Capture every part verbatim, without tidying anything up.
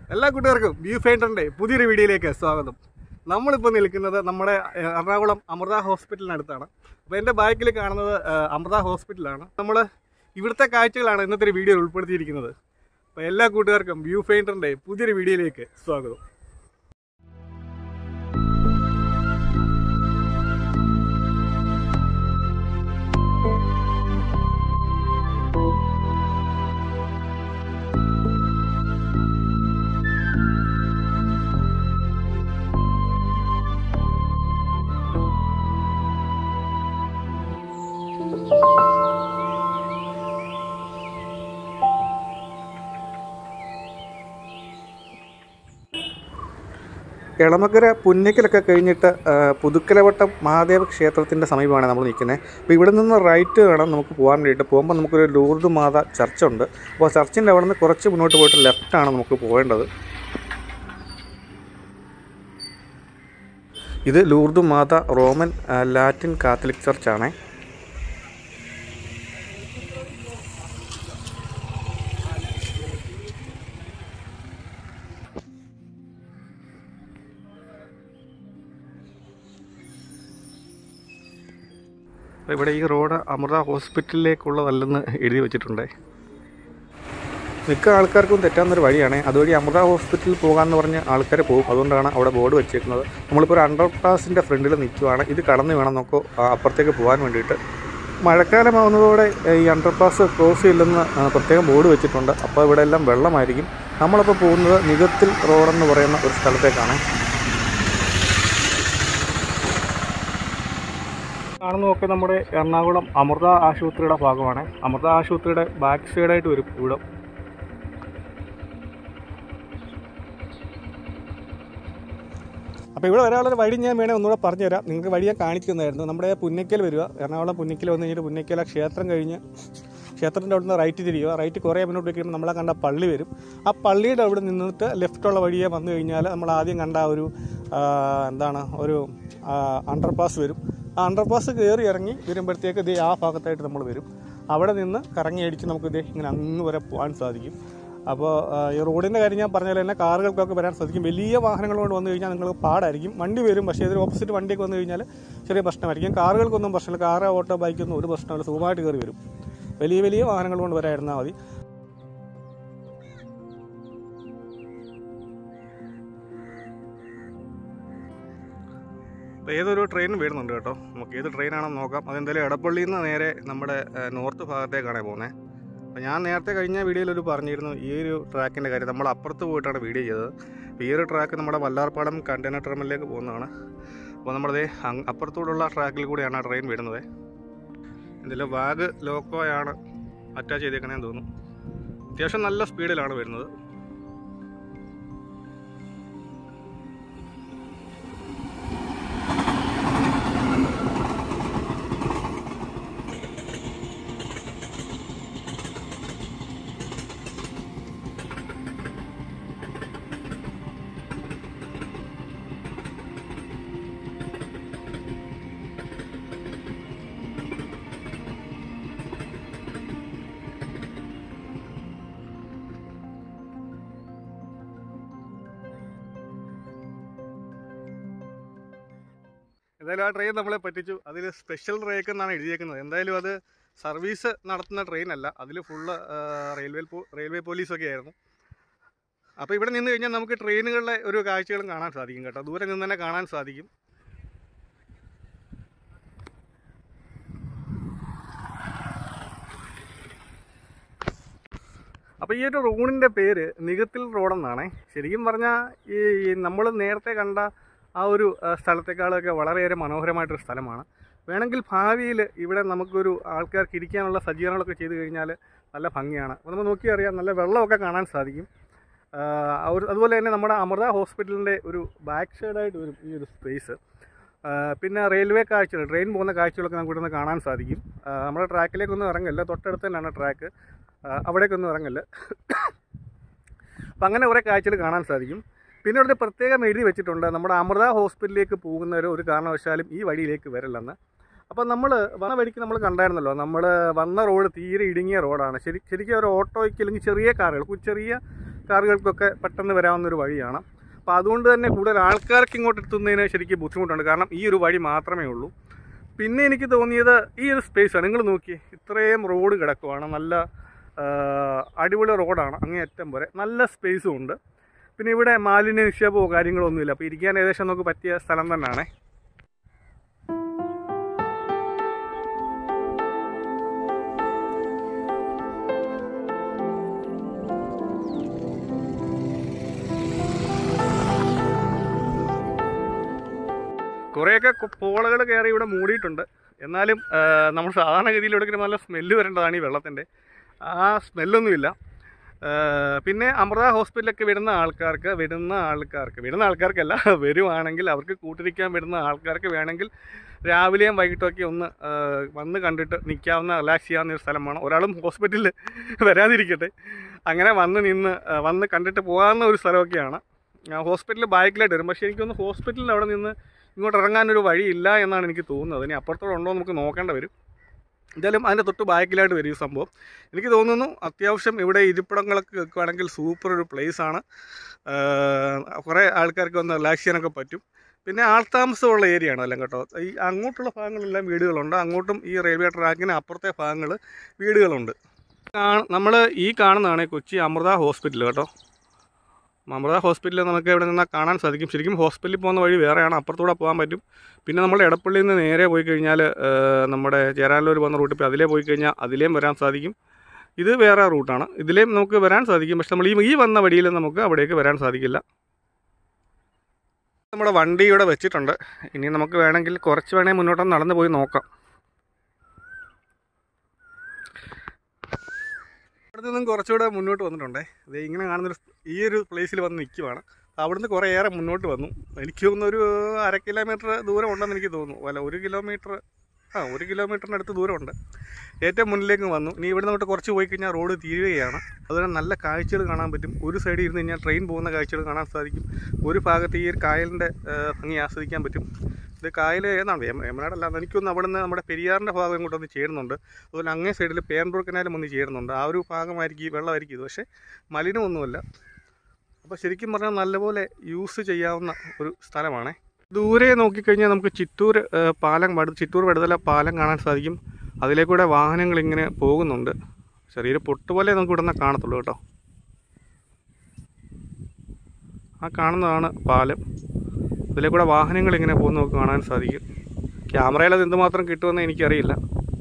എല്ലാ കൂട്ടുകാർക്കും വ്യൂ ഫൈൻഡറിൻ്റെ പുതിയൊരു വീഡിയോയിലേക്ക് സ്വാഗതം. നമ്മളിപ്പോൾ നിൽക്കുന്നത് നമ്മുടെ എറണാകുളം അമൃത ഹോസ്പിറ്റലിനടുത്താണ്. അപ്പോൾ എൻ്റെ ബാക്കിൽ കാണുന്നത് അമൃത ഹോസ്പിറ്റലാണ്. നമ്മൾ ഇവിടുത്തെ കാഴ്ചകളാണ് ഇന്നത്തെ വീഡിയോയിൽ ഉൾപ്പെടുത്തിയിരിക്കുന്നത്. അപ്പോൾ എല്ലാ കൂട്ടുകാർക്കും വ്യൂ ഫൈൻഡറിൻ്റെ പുതിയൊരു വീഡിയോയിലേക്ക് സ്വാഗതം. എളമക്കര പുന്നയ്ക്കലൊക്കെ കഴിഞ്ഞിട്ട് പുതുക്കലവട്ടം മഹാദേവ ക്ഷേത്രത്തിൻ്റെ സമീപമാണ് നമ്മൾ നിൽക്കുന്നത്. അപ്പോൾ ഇവിടെ നിന്ന് റൈറ്റ് വേണം നമുക്ക് പോകാൻ വേണ്ടിയിട്ട്. പോകുമ്പോൾ നമുക്കൊരു ലൂർദ് മാത ചർച്ച് ഉണ്ട്. അപ്പോൾ ചർച്ചിൻ്റെ അവിടെ നിന്ന് കുറച്ച് മുന്നോട്ട് പോയിട്ട് ലെഫ്റ്റാണ് നമുക്ക് പോകേണ്ടത്. ഇത് Lourdes Mata Roman Latin Catholic ചർച്ചാണ്. ഇവിടെ ഈ റോഡ് അമൃത ഹോസ്പിറ്റലിലേക്കുള്ളതല്ലെന്ന് എഴുതി വെച്ചിട്ടുണ്ട്. മിക്ക ആൾക്കാർക്കും തെറ്റാവുന്നൊരു വഴിയാണ്. അതുവഴി അമൃത ഹോസ്പിറ്റലിൽ പോകാമെന്ന് പറഞ്ഞ് ആൾക്കാർ പോകും. അതുകൊണ്ടാണ് അവിടെ ബോർഡ് വെച്ചേക്കുന്നത്. നമ്മളിപ്പോൾ ഒരു അണ്ടർ പാസിൻ്റെ ഫ്രണ്ടിൽ നിൽക്കുവാണ്. ഇത് കടന്ന് വേണം നമുക്ക് അപ്പുറത്തേക്ക് പോകാൻ വേണ്ടിയിട്ട്. മഴക്കാലമാവുന്നതോടെ ഈ അണ്ടർ പാസ് ക്രോസ് ചെയ്യില്ലെന്ന് പ്രത്യേകം ബോർഡ് വെച്ചിട്ടുണ്ട്. അപ്പോൾ ഇവിടെ എല്ലാം വെള്ളമായിരിക്കും. നമ്മളിപ്പോൾ പോകുന്നത് നികത്തിൽ റോഡെന്ന് പറയുന്ന ഒരു സ്ഥലത്തേക്കാണ്. കാണുന്നതൊക്കെ നമ്മുടെ എറണാകുളം അമൃത ആശുപത്രിയുടെ ഭാഗമാണ്. അമൃത ആശുപത്രിയുടെ ബാക്ക് സൈഡായിട്ട് വരും ഇവിടെ. അപ്പോൾ ഇവിടെ വരാനുള്ളൊരു വഴി ഞാൻ വേണേൽ ഒന്നുകൂടെ പറഞ്ഞുതരാം. നിങ്ങൾക്ക് വഴി ഞാൻ കാണിച്ചു തന്നായിരുന്നു. നമ്മുടെ പുന്നയ്ക്കൽ വരിക, എറണാകുളം പുന്നയ്ക്കൽ വന്നു കഴിഞ്ഞിട്ട് പുന്നയ്ക്കല ക്ഷേത്രം കഴിഞ്ഞ് ക്ഷേത്രത്തിൻ്റെ അവിടെ നിന്ന് റൈറ്റ് തിരിയുക. റൈറ്റ് കുറേ മുന്നോട്ട് കഴിയുമ്പോൾ നമ്മളെ കണ്ട പള്ളി വരും. ആ പള്ളിയുടെ അവിടെ നിന്നിട്ട് ലെഫ്റ്റുള്ള വഴിയെ വന്നു കഴിഞ്ഞാൽ നമ്മൾ ആദ്യം കണ്ട ഒരു എന്താണ് ഒരു അണ്ടർപാസ് വരും. ആ അണ്ടർപാസ് കയറി ഇറങ്ങി വരുമ്പോഴത്തേക്ക് ഇതേ ആ ഭാഗത്തായിട്ട് നമ്മൾ വരും. അവിടെ നിന്ന് കറങ്ങി അടിച്ച് നമുക്ക് ഇതേ ഇങ്ങനെ അങ്ങ് വരെ പോകാൻ സാധിക്കും. അപ്പോൾ ഈ റോഡിൻ്റെ കാര്യം ഞാൻ പറഞ്ഞാൽ തന്നെ കാറുകൾക്കൊക്കെ വരാൻ സാധിക്കും. വലിയ വാഹനങ്ങൾ കൊണ്ട് വന്നു കഴിഞ്ഞാൽ നിങ്ങൾക്ക് പാടായിരിക്കും. വണ്ടി വരും, പക്ഷേ ഇതിന് ഓപ്പോസിറ്റ് വണ്ടിയൊക്കെ വന്നു കഴിഞ്ഞാൽ ചെറിയ പ്രശ്നമായിരിക്കും. കാറുകൾക്കൊന്നും പ്രശ്നമില്ല. കാറ് ഓട്ടോ ബൈക്കൊന്നും ഒരു പ്രശ്നമില്ല, സുഖമായിട്ട് കയറി വരും. വലിയ വലിയ വാഹനങ്ങൾ കൊണ്ട് വരായിരുന്നാൽ മതി. ഏതൊരു ട്രെയിൻ വരുന്നുണ്ട് കേട്ടോ. നമുക്ക് ഏത് ട്രെയിനാണെന്ന് നോക്കാം. അതെന്തായാലും എടപ്പള്ളിയിൽ നിന്ന് നേരെ നമ്മുടെ നോർത്ത് ഭാഗത്തേക്കാണ് പോകുന്നത്. അപ്പോൾ ഞാൻ നേരത്തെ കഴിഞ്ഞ വീഡിയോയിലൊരു പറഞ്ഞിരുന്നു ഈ ഒരു ട്രാക്കിൻ്റെ കാര്യം. നമ്മൾ അപ്പുറത്ത് പോയിട്ടാണ് വീഡിയോ ചെയ്തത്. അപ്പോൾ ഈ ഒരു ട്രാക്ക് നമ്മുടെ വല്ലാർപാടം കണ്ടെയ്നർ ടെർമിനലിലേക്ക് പോകുന്നതാണ്. അപ്പോൾ നമ്മുടെ അപ്പുറത്തോടുള്ള ട്രാക്കിൽ കൂടിയാണ് ആ ട്രെയിൻ വരുന്നത്. എന്തെങ്കിലും വാഗ് ലോക്കോയാണ് അറ്റാച്ച് ചെയ്തേക്കണേന്ന് തോന്നുന്നു. അത്യാവശ്യം നല്ല സ്പീഡിലാണ് വരുന്നത്. എന്തായാലും ആ ട്രെയിൻ നമ്മളെ പറ്റിച്ചു. അതിൽ സ്പെഷ്യൽ ട്രേക്ക് എന്നാണ് എഴുതിയേക്കുന്നത്. എന്തായാലും അത് സർവീസ് നടത്തുന്ന ട്രെയിനല്ല. അതിൽ ഫുള്ള് റെയിൽവേ റെയിൽവേ പോലീസൊക്കെ ആയിരുന്നു. അപ്പോൾ ഇവിടെ നിന്ന് കഴിഞ്ഞാൽ നമുക്ക് ട്രെയിനുകളുടെ ഒരു കാഴ്ചകളും കാണാൻ സാധിക്കും കേട്ടോ. ദൂരെ നിന്ന് തന്നെ കാണാൻ സാധിക്കും. അപ്പോൾ ഈ ഒരു റോഡിൻ്റെ പേര് നികത്തിൽ റോഡെന്നാണ്. ശരിക്കും പറഞ്ഞാൽ ഈ നമ്മൾ നേരത്തെ കണ്ട ആ ഒരു സ്ഥലത്തേക്കാളൊക്കെ വളരെയേറെ മനോഹരമായിട്ടൊരു സ്ഥലമാണ്. വേണമെങ്കിൽ ഭാവിയിൽ ഇവിടെ നമുക്കൊരു ആൾക്കാർക്ക് ഇരിക്കാനുള്ള സജ്ജീകരണങ്ങളൊക്കെ ചെയ്ത് കഴിഞ്ഞാൽ നല്ല ഭംഗിയാണ്. അപ്പോൾ നമ്മൾ നോക്കി അറിയാം, നല്ല വെള്ളമൊക്കെ കാണാൻ സാധിക്കും. അതുപോലെ തന്നെ നമ്മുടെ അമൃത ഹോസ്പിറ്റലിൻ്റെ ഒരു ബാക്ക് സൈഡായിട്ട് വരും ഈ ഒരു സ്പേസ്. പിന്നെ റെയിൽവേ കാഴ്ചകൾ, ട്രെയിൻ പോകുന്ന കാഴ്ചകളൊക്കെ നമുക്ക് ഇവിടുന്ന് കാണാൻ സാധിക്കും. നമ്മുടെ ട്രാക്കിലേക്കൊന്നും ഇറങ്ങില്ല, തൊട്ടടുത്ത് തന്നെയാണ് ട്രാക്ക്, അവിടേക്കൊന്നും ഇറങ്ങില്ല. അപ്പം അങ്ങനെ കുറേ കാഴ്ചകൾ കാണാൻ സാധിക്കും. പിന്നെ ഇവിടെ പ്രത്യേകം എഴുതി വെച്ചിട്ടുണ്ട്, നമ്മുടെ അമൃത ഹോസ്പിറ്റലിലേക്ക് പോകുന്നവർ ഒരു കാരണവശാലും ഈ വഴിയിലേക്ക് വരില്ലെന്ന്. അപ്പോൾ നമ്മൾ വന്ന വഴിക്ക് നമ്മൾ കണ്ടായിരുന്നല്ലോ, നമ്മൾ വന്ന റോഡ് തീരെ ഇടുങ്ങിയ റോഡാണ്. ശരി ശരിക്കും ഒരു ഓട്ടോയ്ക്ക് അല്ലെങ്കിൽ ചെറിയ കാറുകൾ, ചെറിയ കാറുകൾക്കൊക്കെ പെട്ടെന്ന് വരാവുന്നൊരു വഴിയാണ്. അപ്പോൾ അതുകൊണ്ട് തന്നെ കൂടുതൽ ആൾക്കാർക്ക് ഇങ്ങോട്ട് എത്തുന്നതിന് ശരിക്കും ബുദ്ധിമുട്ടുണ്ട്. കാരണം ഈ ഒരു വഴി മാത്രമേ ഉള്ളൂ. പിന്നെ എനിക്ക് തോന്നിയത് ഈ ഒരു സ്പേസാണ്. നിങ്ങൾ നോക്കിയേ, ഇത്രയും റോഡ് കിടക്കുവാണ്. നല്ല അടിപൊളി റോഡാണ് അങ്ങേയറ്റം വരെ. നല്ല സ്പേസും ഉണ്ട്. പിന്നെ ഇവിടെ മാലിന്യ നിക്ഷേപമോ കാര്യങ്ങളോ ഒന്നുമില്ല. അപ്പോൾ ഇരിക്കാൻ ഏകദേശം നമുക്ക് പറ്റിയ സ്ഥലം തന്നെയാണ്. കുറേയൊക്കെ പോളകൾ കയറി ഇവിടെ മൂടിയിട്ടുണ്ട്. എന്നാലും നമ്മൾ സാധാരണഗതിയിൽ എടുക്കുന്ന നല്ല സ്മെല്ല് വരേണ്ടതാണ് ഈ വെള്ളത്തിൻ്റെ. ആ സ്മെല്ലൊന്നുമില്ല. പിന്നെ അമൃത ഹോസ്പിറ്റലൊക്കെ വരുന്ന ആൾക്കാർക്ക് വരുന്ന ആൾക്കാർക്ക് വരുന്ന ആൾക്കാർക്കല്ല വരുവാണെങ്കിൽ അവർക്ക് കൂട്ടിരിക്കാൻ വരുന്ന ആൾക്കാർക്ക് വേണമെങ്കിൽ രാവിലെയും വൈകിട്ടൊക്കെ ഒന്ന് വന്ന് കണ്ടിട്ട് നിൽക്കാവുന്ന, റിലാക്സ് ചെയ്യാവുന്ന ഒരു സ്ഥലമാണ്. ഒരാളും ഹോസ്പിറ്റലിൽ വരാതിരിക്കട്ടെ, അങ്ങനെ വന്ന് നിന്ന് വന്ന് കണ്ടിട്ട് പോകാവുന്ന ഒരു സ്ഥലമൊക്കെയാണ്. ഹോസ്പിറ്റൽ ബാക്കിലായിട്ട് വരും. പക്ഷേ എനിക്കൊന്ന് ഹോസ്പിറ്റലിൽ അവിടെ നിന്ന് ഇങ്ങോട്ട് ഇറങ്ങാനൊരു വഴിയില്ല എന്നാണ് എനിക്ക് തോന്നുന്നത്. ഇനി അപ്പുറത്തോടെ ഉണ്ടോ നമുക്ക് നോക്കേണ്ട വരും. എന്തായാലും അതിൻ്റെ തൊട്ട് ബാക്കിലായിട്ട് വരും ഈ സംഭവം. എനിക്ക് തോന്നുന്നു അത്യാവശ്യം ഇവിടെ ഇരിപ്പിടങ്ങളൊക്കെ വെക്കുകയാണെങ്കിൽ സൂപ്പർ ഒരു പ്ലേസാണ്. കുറേ ആൾക്കാർക്ക് വന്ന് റിലാക്സ് ചെയ്യാനൊക്കെ പറ്റും. പിന്നെ ആൾതാമസമുള്ള ഏരിയ ആണ് എല്ലാം കേട്ടോ. ഈ അങ്ങോട്ടുള്ള ഭാഗങ്ങളെല്ലാം വീടുകളുണ്ട്. അങ്ങോട്ടും ഈ റെയിൽവേ ട്രാക്കിന് അപ്പുറത്തെ ഭാഗങ്ങൾ വീടുകളുണ്ട്. നമ്മൾ ഈ കാണുന്നതാണ് കൊച്ചി അമൃത ഹോസ്പിറ്റൽ കേട്ടോ. അമൃത ഹോസ്പിറ്റലിൽ നമുക്ക് ഇവിടെ നിന്നാൽ കാണാൻ സാധിക്കും. ശരിക്കും ഹോസ്പിറ്റലിൽ പോകുന്ന വഴി വേറെയാണ്, അപ്പുറത്തൂടെ പോകാൻ പറ്റും. പിന്നെ നമ്മൾ എടപ്പള്ളിയിൽ നിന്ന് നേരെ പോയി കഴിഞ്ഞാൽ നമ്മുടെ ചേരാനല്ലൂർ പോകുന്ന റൂട്ടിൽ അതിലേ പോയി കഴിഞ്ഞാൽ അതിലേയും വരാൻ സാധിക്കും. ഇത് വേറെ റൂട്ടാണ്, ഇതിലേയും നമുക്ക് വരാൻ സാധിക്കും. പക്ഷെ നമ്മൾ ഈ ഈ വന്ന വഴിയിൽ നമുക്ക് അവിടേക്ക് വരാൻ സാധിക്കില്ല. നമ്മുടെ വണ്ടി ഇവിടെ വെച്ചിട്ടുണ്ട്. ഇനി നമുക്ക് വേണമെങ്കിൽ കുറച്ച് വേണമെങ്കിൽ മുന്നോട്ടൊന്ന് നടന്നു പോയി നോക്കാം. അവിടെ നിന്നും കുറച്ചുകൂടെ മുന്നോട്ട് വന്നിട്ടുണ്ടേ. അത് ഇങ്ങനെ കാണുന്നൊരു ഈ ഒരു പ്ലേസിൽ വന്ന് നിൽക്കുവാണ്. അവിടുന്ന് കുറേ ഏറെ മുന്നോട്ട് വന്നു. എനിക്ക് തോന്നുന്നൊരു അര കിലോമീറ്റർ ദൂരം ഉണ്ടെന്ന് എനിക്ക് തോന്നുന്നു. അല്ല, ഒരു കിലോമീറ്റർ ആ ഒരു കിലോമീറ്ററിന് അടുത്ത് ദൂരമുണ്ട്. ഏറ്റവും മുന്നിലേക്ക് വന്നു. ഇനി ഇവിടെ നിന്നിട്ട് കുറച്ച് പോയി കഴിഞ്ഞാൽ റോഡ് തീരുകയാണ്. അതുപോലെ നല്ല കാഴ്ചകൾ കാണാൻ പറ്റും. ഒരു സൈഡിൽ ഇരുന്ന് കഴിഞ്ഞാൽ ട്രെയിൻ പോകുന്ന കാഴ്ചകൾ കാണാൻ സാധിക്കും. ഒരു ഭാഗത്ത് ഈ ഒരു കായലിൻ്റെ ഭംഗി ആസ്വദിക്കാൻ പറ്റും. ഇത് കായൽ ഏതാണ് വേമനാടല്ല, എനിക്കൊന്ന് അവിടെ നിന്ന് നമ്മുടെ പെരിയാറിൻ്റെ ഭാഗം ഇങ്ങോട്ടൊന്ന് ചേരുന്നുണ്ട്. അതുപോലെ അങ്ങേ സൈഡിൽ പേരമ്പൂർ കനാലും ഒന്ന് ചേരുന്നുണ്ട്. ആ ഒരു ഭാഗമായിരിക്കും വെള്ളമായിരിക്കും ഇത്. പക്ഷേ മലിനമൊന്നുമല്ല. അപ്പോൾ ശരിക്കും പറഞ്ഞാൽ നല്ലപോലെ യൂസ് ചെയ്യാവുന്ന ഒരു സ്ഥലമാണ്. ദൂരെ നോക്കിക്കഴിഞ്ഞാൽ നമുക്ക് ചിറ്റൂർ പാലം ചിറ്റൂർ വടുതല പാലം കാണാൻ സാധിക്കും. അതിലേക്കൂടെ വാഹനങ്ങൾ ഇങ്ങനെ പോകുന്നുണ്ട്. ചെറിയൊരു പൊട്ടുപോലെ നമുക്ക് ഇവിടെ നിന്ന് കാണത്തുള്ളൂ കേട്ടോ. ആ കാണുന്നതാണ് പാലം. അതിലേക്കൂടെ വാഹനങ്ങൾ ഇങ്ങനെ പോകുന്ന നമുക്ക് കാണാൻ സാധിക്കും. ക്യാമറയിൽ അത് എന്തുമാത്രം കിട്ടുമെന്ന് എനിക്കറിയില്ല.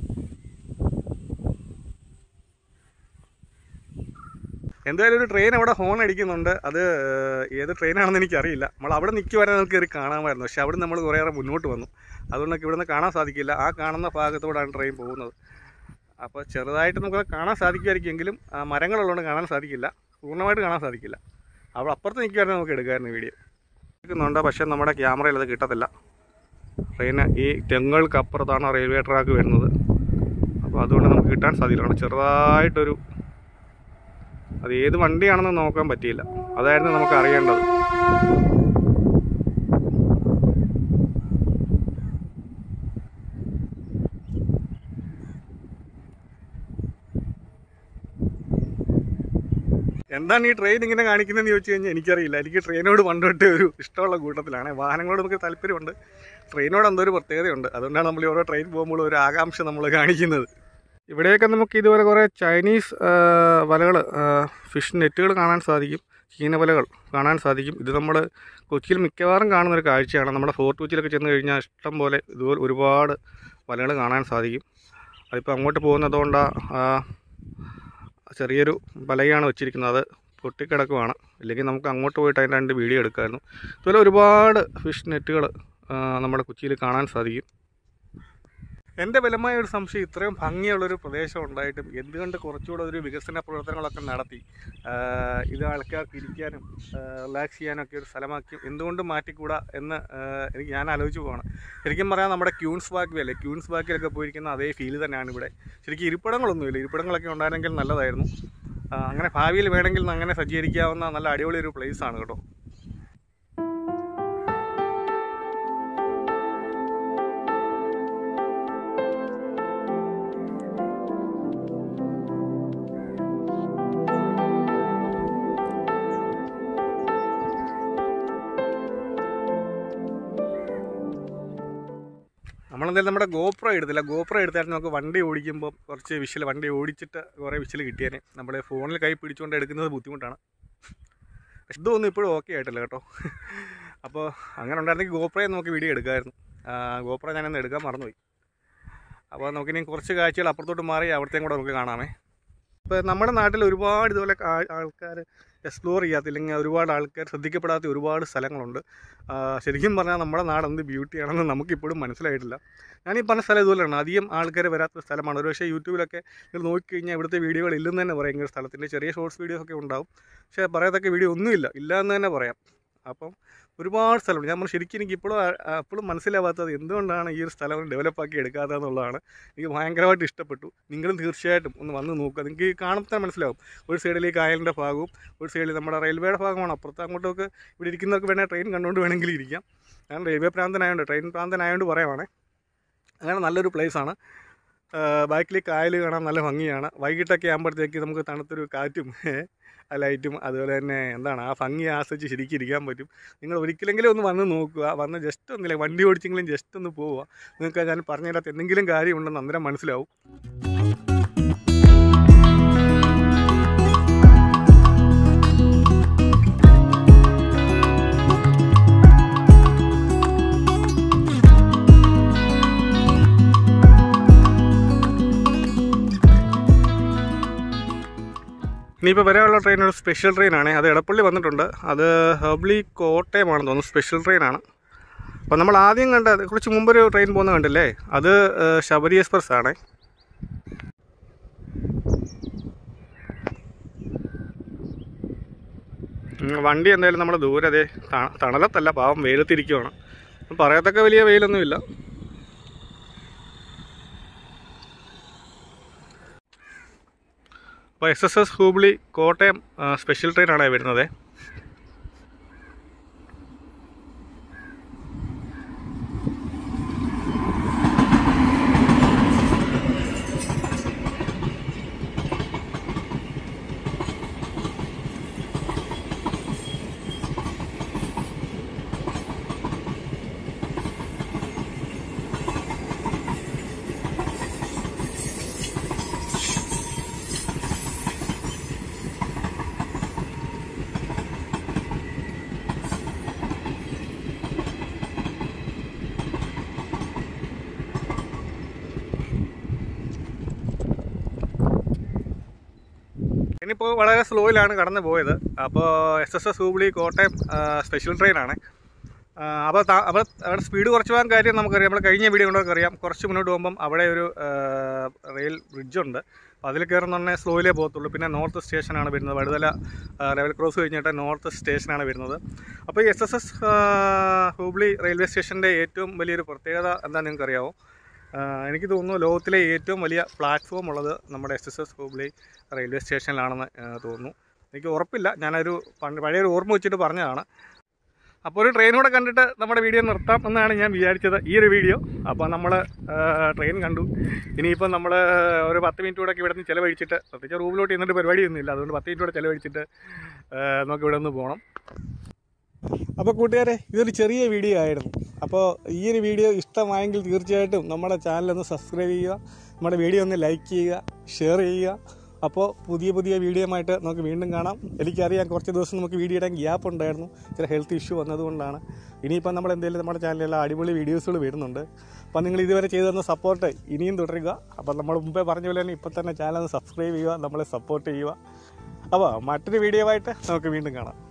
എന്തായാലും ഒരു ട്രെയിൻ അവിടെ ഹോൺ അടിക്കുന്നുണ്ട്. അത് ഏത് ട്രെയിനാണെന്ന് എനിക്കറിയില്ല. നമ്മൾ അവിടെ നിൽക്കുവാൻ നമുക്ക് കയറി കാണാമായിരുന്നു. പക്ഷേ അവിടെ നമ്മൾ കുറേയേറെ മുന്നോട്ട് വന്നു. അതുകൊണ്ടൊക്കെ ഇവിടെ നിന്ന് കാണാൻ സാധിക്കില്ല. ആ കാണുന്ന ഭാഗത്തോടാണ് ട്രെയിൻ പോകുന്നത്. അപ്പോൾ ചെറുതായിട്ട് നമുക്കത് കാണാൻ സാധിക്കുമായിരിക്കുമെങ്കിലും മരങ്ങളുള്ളതുകൊണ്ട് കാണാൻ സാധിക്കില്ല, പൂർണ്ണമായിട്ട് കാണാൻ സാധിക്കില്ല. അവിടെ അപ്പുറത്ത് നിൽക്കുവായിരുന്നു നമുക്ക് എടുക്കാമായിരുന്നു വീഡിയോ. എടുക്കുന്നുണ്ട്, പക്ഷേ നമ്മുടെ ക്യാമറയിൽ അത് കിട്ടത്തില്ല. ട്രെയിന് ഈ തെങ്ങുകൾക്ക് അപ്പുറത്താണ് റെയിൽവേ ട്രാക്ക് വരുന്നത്. അപ്പോൾ അതുകൊണ്ട് നമുക്ക് കിട്ടാൻ സാധിക്കില്ല. ചെറുതായിട്ടൊരു അത് ഏത് വണ്ടിയാണെന്ന് നോക്കാൻ പറ്റിയില്ല. അതായിരുന്നു നമുക്ക് അറിയേണ്ടത്. എന്താണ് ഈ ട്രെയിൻ ഇങ്ങനെ കാണിക്കുന്നതെന്ന് ചോദിച്ചു കഴിഞ്ഞാൽ എനിക്കറിയില്ല. എനിക്ക് ട്രെയിനോട് പണ്ടോട്ട് ഒരു ഇഷ്ടമുള്ള കൂട്ടത്തിലാണ്. വാഹനങ്ങളോട് നമുക്ക് താല്പര്യമുണ്ട്, ട്രെയിനോട് എന്തോ ഒരു പ്രത്യേകതയുണ്ട്. അതുകൊണ്ടാണ് നമ്മൾ ഓരോ ട്രെയിൻ പോകുമ്പോൾ ഒരു ആകാംക്ഷ നമ്മൾ കാണിക്കുന്നത്. ഇവിടെയൊക്കെ നമുക്ക് ഇതുപോലെ കുറേ ചൈനീസ് വലകൾ, ഫിഷ് നെറ്റുകൾ കാണാൻ സാധിക്കും. ചീന വലകൾ കാണാൻ സാധിക്കും. ഇത് നമ്മൾ കൊച്ചിയിൽ മിക്കവാറും കാണുന്നൊരു കാഴ്ചയാണ്. നമ്മുടെ ഫോർട്ട് കൊച്ചിയിലൊക്കെ ചെന്ന് കഴിഞ്ഞാൽ ഇഷ്ടം പോലെ ഇതുപോലെ ഒരുപാട് വലകൾ കാണാൻ സാധിക്കും. അതിപ്പോൾ അങ്ങോട്ട് പോകുന്നതുകൊണ്ട് ചെറിയൊരു വലയാണ് വെച്ചിരിക്കുന്നത്. അത് പൊട്ടിക്കിടക്കുവാണ്. ഇല്ലെങ്കിൽ നമുക്ക് അങ്ങോട്ട് പോയിട്ട് അതിൻ്റെ രണ്ട് വീഡിയോ എടുക്കാമായിരുന്നു. ഇതുപോലെ ഒരുപാട് ഫിഷ് നെറ്റുകൾ നമ്മുടെ കൊച്ചിയിൽ കാണാൻ സാധിക്കും. എൻ്റെ ബലമായ ഒരു സംശയം, ഇത്രയും ഭംഗിയുള്ളൊരു പ്രദേശം ഉണ്ടായിട്ടും എന്തുകൊണ്ട് കുറച്ചുകൂടെ ഒരു വികസന പ്രവർത്തനങ്ങളൊക്കെ നടത്തി ഇത് ആൾക്കാർക്ക് ഇരിക്കാനും റിലാക്സ് ചെയ്യാനൊക്കെ ഒരു സ്ഥലമാക്കി എന്തുകൊണ്ട് മാറ്റിക്കൂടാ എന്ന് എനിക്ക് ഞാൻ ആലോചിച്ച് പോവാണ്. ശരിക്കും പറയാൻ നമ്മുടെ ക്യൂൻസ് ബാക്കി അല്ലേ, ക്യൂൻസ് ബാക്കിലൊക്കെ പോയിരിക്കുന്ന അതേ ഫീൽ തന്നെയാണ് ഇവിടെ. ശരിക്കും ഇരിപ്പിടങ്ങളൊന്നുമില്ല. ഇരിപ്പിടങ്ങളൊക്കെ ഉണ്ടായിരുന്നെങ്കിൽ നല്ലതായിരുന്നു. അങ്ങനെ ഭാവിയിൽ വേണമെങ്കിൽ അങ്ങനെ സജ്ജീകരിക്കാവുന്ന നല്ല അടിപൊളി ഒരു പ്ലേസാണ് കേട്ടോ. നമ്മളെന്തായാലും നമ്മുടെ ഗോപ്രോ എടുത്തില്ല. ഗോപ്രോ എടുത്താലും നമുക്ക് വണ്ടി ഓടിക്കുമ്പോൾ കുറച്ച് വിഷൽ വണ്ടി ഓടിച്ചിട്ട് കുറേ വിഷൽ കിട്ടിയേനെ. നമ്മുടെ ഫോണിൽ കൈ പിടിച്ചുകൊണ്ട് എടുക്കുന്നത് ബുദ്ധിമുട്ടാണ്. ഇതൊന്നും ഇപ്പോഴും ഓക്കെ ആയിട്ടില്ല കേട്ടോ. അപ്പോൾ അങ്ങനെ ഉണ്ടായിരുന്നെങ്കിൽ ഗോപ്രോയെ നമുക്ക് വീഡിയോ എടുക്കാമായിരുന്നു. ഗോപ്രോ ഞാനൊന്ന് എടുക്കാൻ മറന്നുപോയി. അപ്പോൾ നമുക്കിനി കുറച്ച് കാഴ്ചകൾ അപ്പുറത്തോട്ട് മാറി അവിടത്തെയും കൂടെ നമുക്ക് കാണാമേ. ഇപ്പോൾ നമ്മുടെ നാട്ടിൽ ഒരുപാട് ഇതുപോലെ ആൾക്കാർ എക്സ്പ്ലോർ ചെയ്യാത്തില്ലെങ്കിൽ ഒരുപാട് ആൾക്കാർ ശ്രദ്ധിക്കപ്പെടാത്ത ഒരുപാട് സ്ഥലങ്ങളുണ്ട്. ശരിക്കും പറഞ്ഞാൽ നമ്മുടെ നാട് എന്ത് ബ്യൂട്ടിയാണെന്ന് നമുക്കിപ്പോഴും മനസ്സിലായിട്ടില്ല. ഞാനീ പറഞ്ഞ സ്ഥലം ഇതുപോലെയാണ്, അധികം ആൾക്കാർ വരാത്ത സ്ഥലമാണ്. ഒരു പക്ഷേ യൂട്യൂബിലൊക്കെ നിങ്ങൾ നോക്കിക്കഴിഞ്ഞാൽ ഇവിടുത്തെ വീഡിയോകൾ ഇല്ലെന്ന് തന്നെ പറയാം. ഇങ്ങനെ സ്ഥലത്തിൻ്റെ ചെറിയ ഷോർട്സ് വീഡിയോസൊക്കെ ഉണ്ടാവും, പക്ഷേ പറയത്തക്ക വീഡിയോ ഒന്നുമില്ല, ഇല്ല എന്ന് തന്നെ പറയാം. അപ്പം ഒരുപാട് സ്ഥലമുണ്ട്. ഞാൻ ശരിക്കും എനിക്ക് ഇപ്പോഴും അപ്പോഴും മനസ്സിലാവാത്തത് എന്തുകൊണ്ടാണ് ഈ ഒരു സ്ഥലം ഡെവലപ്പാക്കി എടുക്കാത്തതെന്നുള്ളതാണ്. എനിക്ക് ഭയങ്കരമായിട്ട് ഇഷ്ടപ്പെട്ടു. നിങ്ങളും തീർച്ചയായിട്ടും ഒന്ന് വന്ന് നോക്കുക, നിങ്ങൾക്ക് കാണുമ്പോൾ തന്നെ മനസ്സിലാവും. ഒരു സൈഡിൽ ഈ കായലിൻ്റെ ഭാഗവും ഒരു സൈഡിൽ നമ്മുടെ റെയിൽവേയുടെ ഭാഗമാണ്. അപ്പുറത്ത് അങ്ങോട്ടൊക്കെ ഇവിടെ ഇരിക്കുന്നവർക്ക് വേണേൽ ട്രെയിൻ കണ്ടുകൊണ്ട് വേണമെങ്കിൽ ഇരിക്കാം. ഞാൻ റെയിൽവേ പ്രാന്തനായതുകൊണ്ട് ട്രെയിൻ പ്രാന്തനായതുകൊണ്ട് പറയുവാണേ. അങ്ങനെ നല്ലൊരു പ്ലേസാണ്. ബാക്കിൽ കായൽ കാണാൻ നല്ല ഭംഗിയാണ്. വൈകിട്ടൊക്കെ ആകുമ്പോഴത്തേക്ക് നമുക്ക് തണുത്തൊരു കാറ്റും ആ ലൈറ്റും അതുപോലെ തന്നെ എന്താണ് ആ ഭംഗി ആസ്വദിച്ച് ശരിക്കും ഇരിക്കാൻ പറ്റും. നിങ്ങൾ ഒരിക്കലെങ്കിലും ഒന്ന് വന്ന് നോക്കുക. വന്ന് ജസ്റ്റ് ഒന്നില്ല വണ്ടി ഓടിച്ചെങ്കിലും ജസ്റ്റ് ഒന്ന് പോവുക. നിങ്ങൾക്ക് ഞാൻ പറഞ്ഞു തരാത്ത എന്തെങ്കിലും കാര്യമുണ്ടെന്ന് അന്നേരം മനസ്സിലാവും. ഇനിയിപ്പോൾ വരാനുള്ള ട്രെയിൻ ഒരു സ്പെഷ്യൽ ട്രെയിനാണ്. അത് എടപ്പള്ളി വന്നിട്ടുണ്ട്. അത് ഹബ്ലി കോട്ടയമാണെന്ന് തോന്നുന്നു. സ്പെഷ്യൽ ട്രെയിനാണ്. അപ്പോൾ നമ്മൾ ആദ്യം കണ്ട കുറച്ച് മുമ്പൊരു ട്രെയിൻ പോകുന്ന കണ്ടില്ലേ, അത് ശബരി എക്സ്പ്രസ് ആണ്. വണ്ടി എന്തായാലും നമ്മുടെ ദൂരെ അതേ തണലത്തല്ല, പാവം വെയിലത്തിരിക്കുവാണ്. പറയത്തക്ക വലിയ വെയിലൊന്നുമില്ല. അപ്പോൾ S S S Hubli Kottayam special ട്രെയിനാണ് വരുന്നത്. ഇനിയിപ്പോൾ വളരെ സ്ലോയിലാണ് കടന്നു പോയത്. അപ്പോൾ S S S Hubli Kottayam special ട്രെയിനാണ്. അപ്പോൾ അപ്പോൾ അവിടെ സ്പീഡ് കുറച്ച് പോകാൻ കാര്യം നമുക്കറിയാം. നമ്മൾ കഴിഞ്ഞ വീഡിയോ കൊണ്ടൊക്കെ അറിയാം. കുറച്ച് മുന്നോട്ട് പോകുമ്പം അവിടെ ഒരു റെയിൽ ബ്രിഡ്ജുണ്ട്. അപ്പോൾ അതിൽ കയറുന്നുണ്ടെ സ്ലോയിലേ പോകത്തുള്ളൂ. പിന്നെ നോർത്ത് സ്റ്റേഷനാണ് വരുന്നത്. വടുതല ലെവൽ ക്രോസ് കഴിഞ്ഞിട്ട് നോർത്ത് സ്റ്റേഷനാണ് വരുന്നത്. അപ്പോൾ ഈ S S S Hubli railway സ്റ്റേഷൻ്റെ ഏറ്റവും വലിയൊരു പ്രത്യേകത എന്താണെന്ന് നിങ്ങൾക്കറിയാമോ? എനിക്ക് തോന്നുന്നു ലോകത്തിലെ ഏറ്റവും വലിയ പ്ലാറ്റ്ഫോം ഉള്ളത് നമ്മുടെ S S S Hubli railway സ്റ്റേഷനിലാണെന്ന് തോന്നുന്നു. എനിക്ക് ഉറപ്പില്ല, ഞാനൊരു പണ്ട് പഴയൊരു ഓർമ്മ വെച്ചിട്ട് പറഞ്ഞതാണ്. അപ്പോൾ ഒരു ട്രെയിൻ കൂടെ കണ്ടിട്ട് നമ്മുടെ വീഡിയോ നിർത്താം എന്നാണ് ഞാൻ വിചാരിച്ചത്, ഈ ഒരു വീഡിയോ. അപ്പോൾ നമ്മൾ ട്രെയിൻ കണ്ടു. ഇനിയിപ്പം നമ്മൾ ഒരു പത്ത് മിനിറ്റ് കൂടെ ഇവിടെ നിന്ന് ചിലവഴിച്ചിട്ട്, പ്രത്യേകിച്ച് റൂമിലോട്ട് എന്നിട്ട് പരിപാടിയൊന്നുമില്ല, അതുകൊണ്ട് പത്ത് മിനിറ്റ് കൂടെ ചിലവഴിച്ചിട്ട് നമുക്ക് ഇവിടെ നിന്ന് പോകണം. അപ്പോൾ കൂട്ടുകാരെ, ഇതൊരു ചെറിയ വീഡിയോ ആയിരുന്നു. അപ്പോൾ ഈ ഒരു വീഡിയോ ഇഷ്ടമായെങ്കിൽ തീർച്ചയായിട്ടും നമ്മുടെ ചാനലൊന്ന് സബ്സ്ക്രൈബ് ചെയ്യുക, നമ്മുടെ വീഡിയോ ഒന്ന് ലൈക്ക് ചെയ്യുക, ഷെയർ ചെയ്യുക. അപ്പോൾ പുതിയ പുതിയ വീഡിയോ ആയിട്ട് നമുക്ക് വീണ്ടും കാണാം. എനിക്കറിയാം കുറച്ച് ദിവസം നമുക്ക് വീഡിയോ ഇടാൻ ഗ്യാപ്പ് ഉണ്ടായിരുന്നു, ചില ഹെൽത്ത് ഇഷ്യൂ വന്നതുകൊണ്ടാണ്. ഇനിയിപ്പോൾ നമ്മൾ എന്തെങ്കിലും നമ്മുടെ ചാനലിലുള്ള അടിപൊളി വീഡിയോസുകൾ വരുന്നുണ്ട്. അപ്പോൾ നിങ്ങൾ ഇതുവരെ ചെയ്തു തന്ന സപ്പോർട്ട് ഇനിയും തുടരുക. അപ്പോൾ നമ്മൾ മുമ്പേ പറഞ്ഞ പോലെ തന്നെ ഇപ്പോൾ തന്നെ ചാനൽ ഒന്ന് സബ്സ്ക്രൈബ് ചെയ്യുക, നമ്മളെ സപ്പോർട്ട് ചെയ്യുക. അപ്പോൾ മറ്റൊരു വീഡിയോ ആയിട്ട് നമുക്ക് വീണ്ടും കാണാം.